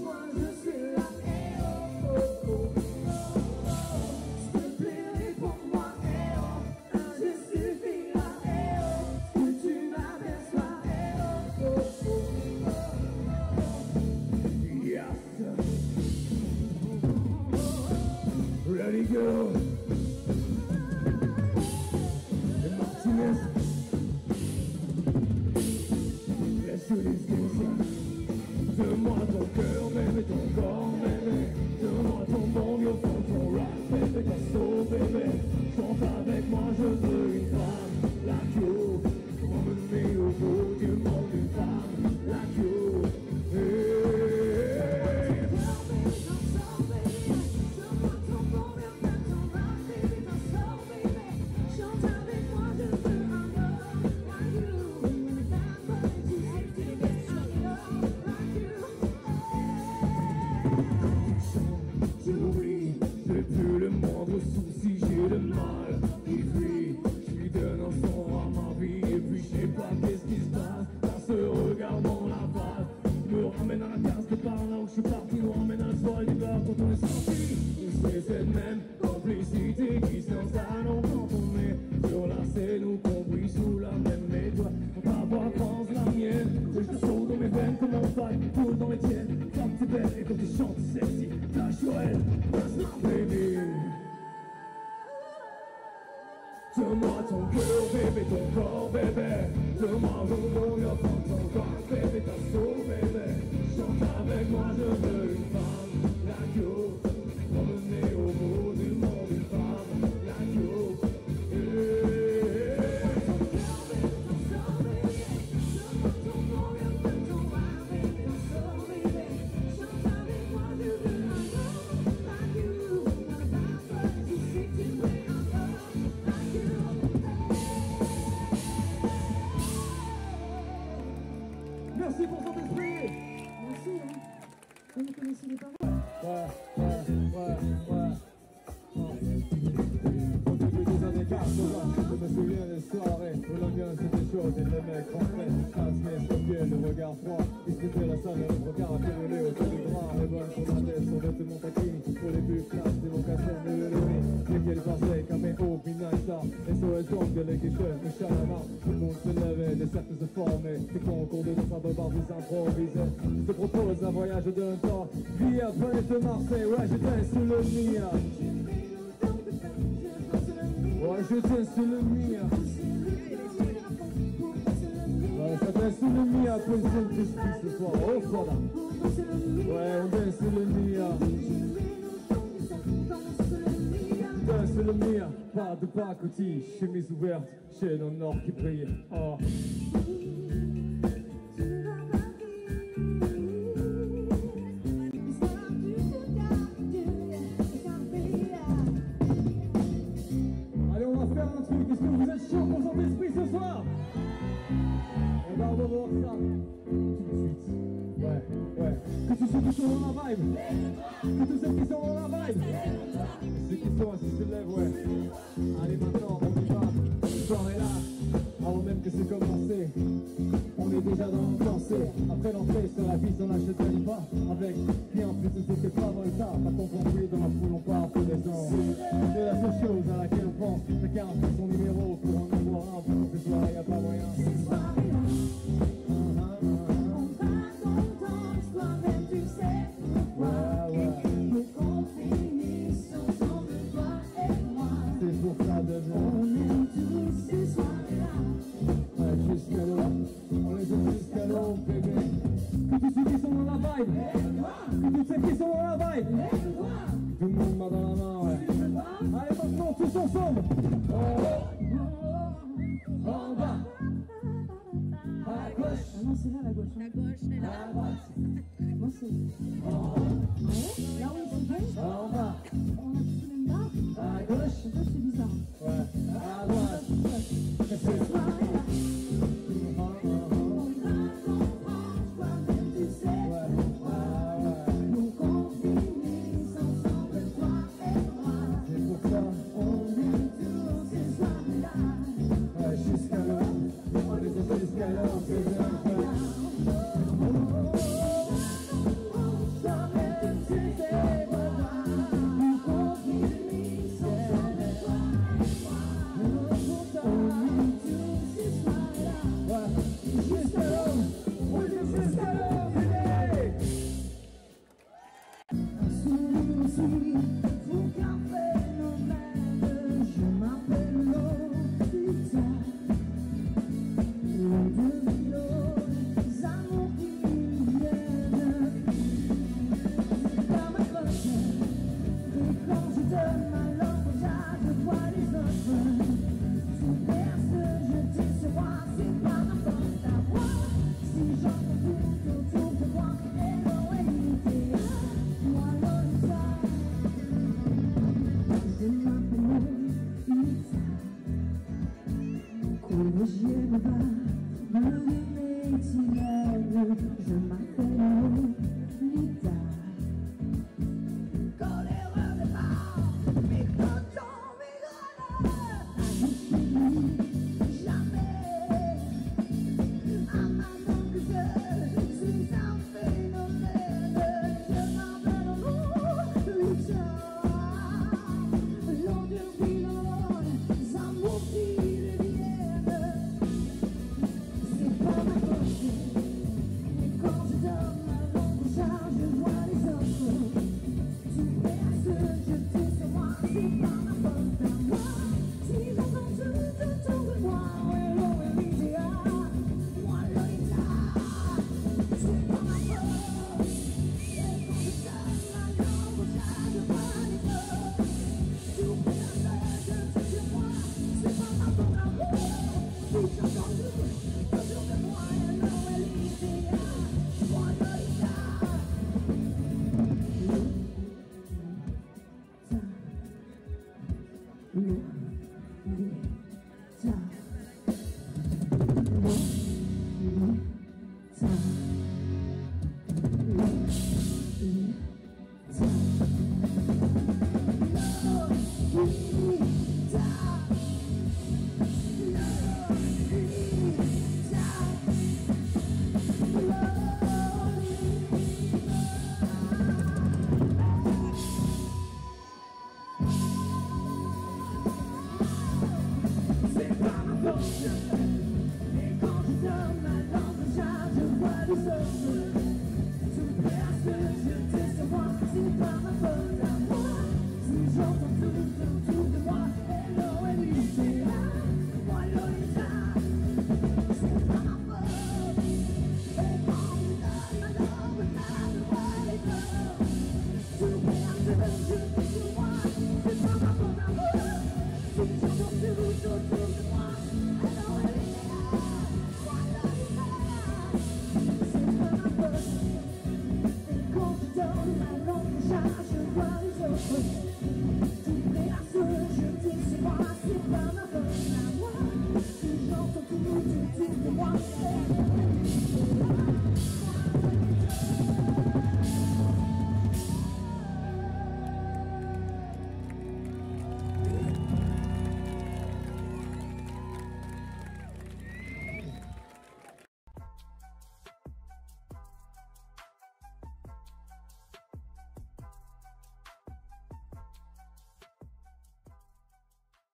moi je suis là. Eh oh, oh, oh. S'il te plaît, réponds-moi. Eh oh, un geste suffit là. Eh oh, que tu m'aperçois. Eh oh, oh, oh. Yes. Ready, go. And Martinez. Let's do this game. Donne-moi ton cœur, bébé, ton corps, bébé. Donne-moi ton bon, au fond, ton rap, bébé, ta soul, bébé. Chante avec moi, je veux une femme like you. Emmener au bout du monde, une femme like you. Hey. J'ai plus le moindre souci, j'ai le mal. Et puis, je lui donne un son à ma vie. Et puis, je sais pas qu'est-ce qui se passe. Dans ce regard dans la face, me ramène à la case de par là où je suis parti. Nous ramène à la soirée d'hiver quand on est sorti. Et c'est cette même complicité qui s'installe quand on est sur la scène ou qu'on brille sous la même étoile. Ta voix pense la mienne, et je saute dans mes veines comme on faille, coule dans les tiennes. Comme t'es belle et comme tu chantes sexy, ta Joël, that's my baby. Donne-moi ton cœur, bébé, ton corps, bébé. Donne-moi ton bon, ton corps, bébé, ta soul, bébé. Chante avec moi, je veux une femme like you. Emmener au bout du monde, une femme like you. Merci pour son esprit. Merci, hein. Vous connaissez les paroles. Au début des années 80, je me souviens des soirées où l'ambiance était chaude et les mecs rentraient. Casqués, copiés, le regard froid. Ils étaient la salle, le regard à dérouler autour du bras. Les bonnes sur la tête, son vêtement taquini. Pour les buts, classe, dévocation, mélodie. Dès qu'elle passait, caméo, pinata. SOS donc de l'équipe, le chalama. Tout le monde se levait, les cercles se formaient. Des concours de danse à bobard, vous improvisez. Je te propose un voyage d'un temps. Vie à Planète Marseille, ouais, j'étais sous le Mia. Ouais, j'étais sous le Mia. Ouais, ça danse sous le Mia, après c'est ce soir. Oh, voilà. Ouais, on danse sous le Mia. Danse sous le Mia, pas de pacotille, chemise ouverte, chaîne en or qui brille. Oh. Un truc, est-ce que vous êtes chaud pour son esprit ce soir? On va revoir ça tout de suite. Ouais. Que tous ceux qui sont dans la vibe, que tous ceux qui sont dans la vibe, ceux qui sont assis se lèvent, ouais. Allez maintenant, on y va. Ce soir est là, avant même que c'est commencé. On est déjà dans le danser. Après l'entrée sur la piste, on achète un pas. Avec bien plus de ce que pas dans le tas. Pas compris dans la foule, on part pour les gens. C'est la seule chose à laquelle on pense. Chacun fait son numéro pour en avoir un. Pour que ce soir, y'a pas moyen. Ce soir est là. On passe dans le temps, toi-même tu sais pourquoi. Et qu'on finisse ensemble, toi et moi. C'est pour ça de on aime tous ces soirées-là. Ouais, jusqu'à l'eau. On les aime jusqu'à l'eau, bébé. Que tous ceux qui sont dans la vibe. Que tous ceux qui sont dans la vibe. Tout le monde main dans la main, ouais. Allez, maintenant, tous ensemble. En bas. À gauche. Ah non, c'est là la gauche. La gauche et la droite. Non, c'est. Ouais, là où c'est bon. En bas. On a tous les mêmes barres. À gauche. C'est ça, c'est bizarre. Ouais. À droite. Ce soir est là. On va comprendre, toi-même tu sais pourquoi. Nous qu'on finisse ensemble, toi et moi. C'est pour ça. On aime tous ces soirées-là. Ouais, jusqu'à l'eau. On les aime jusqu'à l'eau, bébé. Mais j'aime pas me donner tiraille. Je m'appelle Lita. Quand l'erreur démarre, mais quand on m'égale, je suis jamais. À maintenant que je suis un phénomène, je m'appelle Lita. Et quand je donne ma langue au chat, je vois les autres. Tout perd ce jeter sur moi, c'est pas ma faute à moi. Si j'entends tout autour de moi, hello Elisa, moi Lolita, c'est pas ma faute. Et quand je donne ma langue au chat, je vois les autres. Tout perd ce jeter sur moi, c'est pas ma faute à moi. Si j'entends tout autour de moi,